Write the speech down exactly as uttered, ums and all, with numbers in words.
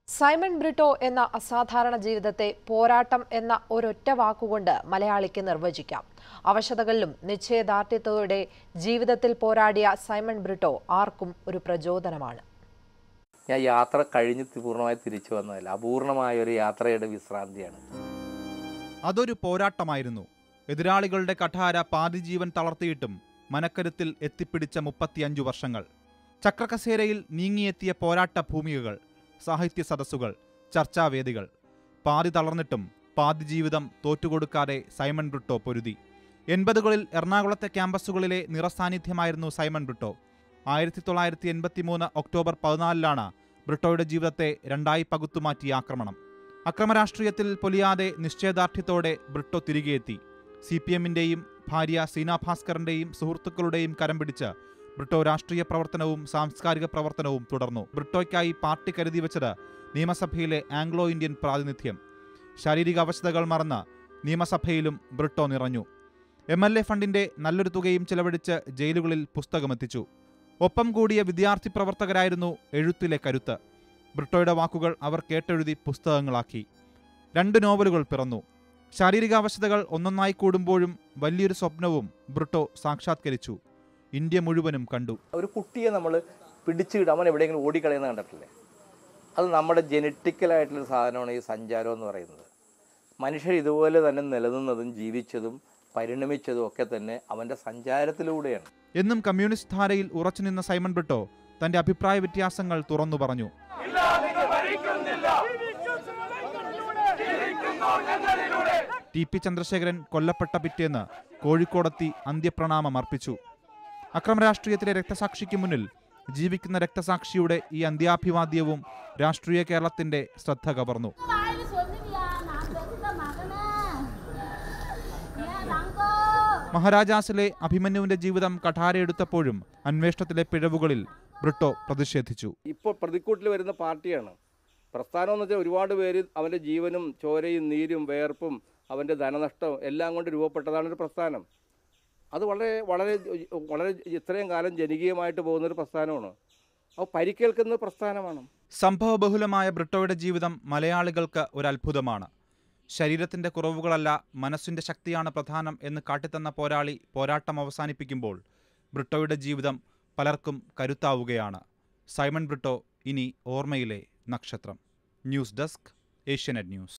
സൈമൺ ബ്രിട്ടോ എന്ന അസാധാരണ ജീവിതത്തെ പോരാട്ടം എന്ന ഒരൊറ്റ വാക്കുകൊണ്ട് മലയാളിക്ക് നിർവചിക്കാം. അവശതകളിലും നിശ്ചയദാർഢ്യത്തോടെ ജീവിതത്തിൽ പോരാടിയ സൈമൺ ബ്രിട്ടോ ആർക്കും ഒരു പ്രചോദനമാണ്. ഞാൻ യാത്ര കഴിഞ്ഞ് പൂർണ്ണമായി തിരിച്ചു വന്നതല്ല, അപൂർണമായ ഒരു യാത്രയുടെ വിശ്രാന്തിയാണ്. അതൊരു പോരാട്ടമായിരുന്നു. എതിരാളികളുടെ കഠാര പാതിജീവൻ തളർത്തിയിട്ടും മനക്കരുത്തിൽ എത്തിപ്പിടിച്ച മുപ്പത്തിയഞ്ചു വർഷങ്ങൾ. ചക്രകസേരയിൽ നീങ്ങിയെത്തിയ പോരാട്ട ഭൂമികകൾ, സാഹിത്യ സദസ്സുകൾ, ചർച്ചാവേദികൾ. പാതി തളർന്നിട്ടും പാതി ജീവിതം തോറ്റുകൊടുക്കാതെ സൈമൺ ബ്രിട്ടോ പൊരുതി. എൺപതുകളിൽ എറണാകുളത്തെ ക്യാമ്പസുകളിലെ നിറസാന്നിധ്യമായിരുന്നു സൈമൺ ബ്രിട്ടോ. ആയിരത്തി തൊള്ളായിരത്തി എൺപത്തി മൂന്ന് ഒക്ടോബർ പതിനാലിലാണ് ബ്രിട്ടോയുടെ ജീവിതത്തെ രണ്ടായി പകുത്തുമാറ്റിയ ആക്രമണം. അക്രമരാഷ്ട്രീയത്തിൽ പൊലിയാതെ നിശ്ചയദാർഢ്യത്തോടെ ബ്രിട്ടോ തിരികെയെത്തി. സി പി എമ്മിൻ്റെയും ഭാര്യ സീന ഭാസ്കറിൻ്റെയും സുഹൃത്തുക്കളുടെയും കരം പിടിച്ച് ബ്രിട്ടോ രാഷ്ട്രീയ പ്രവർത്തനവും സാംസ്കാരിക പ്രവർത്തനവും തുടർന്നു. ബ്രിട്ടോയ്ക്കായി പാർട്ടി കരുതി വെച്ചത് നിയമസഭയിലെ ആംഗ്ലോ ഇന്ത്യൻ പ്രാതിനിധ്യം. ശാരീരിക അവശതകൾ മറന്ന് നിയമസഭയിലും ബ്രിട്ടോ നിറഞ്ഞു. എം എൽ എ ഫണ്ടിന്റെ നല്ലൊരു തുകയും ചെലവഴിച്ച് ജയിലുകളിൽ പുസ്തകമെത്തിച്ചു. ഒപ്പം കൂടിയ വിദ്യാർത്ഥി പ്രവർത്തകരായിരുന്നു എഴുത്തിലെ കരുത്ത്. ബ്രിട്ടോയുടെ വാക്കുകൾ അവർ കേട്ടെഴുതി പുസ്തകങ്ങളാക്കി. രണ്ട് നോവലുകൾ പിറന്നു. ശാരീരികാവശതകൾ ഒന്നൊന്നായി കൂടുമ്പോഴും വലിയൊരു സ്വപ്നവും ബ്രിട്ടോ സാക്ഷാത്കരിച്ചു. ഇന്ത്യ മുഴുവനും കണ്ടു. ഒരു കുട്ടിയെ നമ്മൾ പിടിച്ചിട്ട് അവൻ എവിടെയെങ്കിലും ഓടിക്കളയുന്ന കണ്ടിട്ടില്ലേ? അത് നമ്മുടെ ജനറ്റിക്കലായിട്ടുള്ളൊരു സാധനമാണ് ഈ സഞ്ചാരം എന്ന് പറയുന്നത്. മനുഷ്യർ ഇതുപോലെ തന്നെ നിലനിന്നതും ജീവിച്ചതും പരിണമിച്ചതും ഒക്കെ തന്നെ അവൻ്റെ സഞ്ചാരത്തിലൂടെയാണ്. എന്നും കമ്മ്യൂണിസ്റ്റ് ധാരയിൽ ഉറച്ചുനിന്ന സൈമൺ ബ്രിട്ടോ തന്റെ അഭിപ്രായ വ്യത്യാസങ്ങൾ തുറന്നു പറഞ്ഞു. ടി പി ചന്ദ്രശേഖരൻ കൊല്ലപ്പെട്ട പിറ്റേന്ന് കോഴിക്കോടെത്തി അന്ത്യപ്രണാമം അർപ്പിച്ചു. അക്രമരാഷ്ട്രീയത്തിലെ രക്തസാക്ഷിക്ക് മുന്നിൽ ജീവിക്കുന്ന രക്തസാക്ഷിയുടെ ഈ അന്ത്യാഭിവാദ്യവും രാഷ്ട്രീയ കേരളത്തിന്റെ ശ്രദ്ധ കവർന്നു. മഹാരാജാസിലെ അഭിമന്യുവിന്റെ ജീവിതം കഠാരയെടുത്തപ്പോഴും അന്വേഷണത്തിലെ പിഴവുകളിൽ ബ്രിട്ടോ പ്രതിഷേധിച്ചു. ഇപ്പോൾ പ്രതിക്കൂട്ടിൽ വരുന്ന പാർട്ടിയാണ് പ്രസ്ഥാനം എന്ന് വെച്ചാൽ ഒരുപാട് പേര് അവൻ്റെ ജീവനും ചോരയും നീരും വേർപ്പും അവൻ്റെ ധനനഷ്ടവും എല്ലാം കൊണ്ട് രൂപപ്പെട്ടതാണ് ഒരു പ്രസ്ഥാനം. അത് വളരെ വളരെ വളരെ ഇത്രയും കാലം ജനകീയമായിട്ട് പോകുന്നൊരു പ്രസ്ഥാനമാണ്. അത് പരിക്കേൽക്കുന്ന പ്രസ്ഥാനമാണ്. സംഭവബഹുലമായ ബ്രിട്ടോയുടെ ജീവിതം മലയാളികൾക്ക് ഒരു അത്ഭുതമാണ്. ശരീരത്തിന്റെ കുറവുകളല്ല, മനസ്സിന്റെ ശക്തിയാണ് പ്രധാനം എന്ന് കാട്ടിത്തന്ന പോരാളി പോരാട്ടം അവസാനിപ്പിക്കുമ്പോൾ ബ്രിട്ടോയുടെ ജീവിതം പലർക്കും കരുത്താവുകയാണ്. സൈമൺ ബ്രിട്ടോ ഇനി ഓർമ്മയിലെ നക്ഷത്രം. News desk, Asianet news.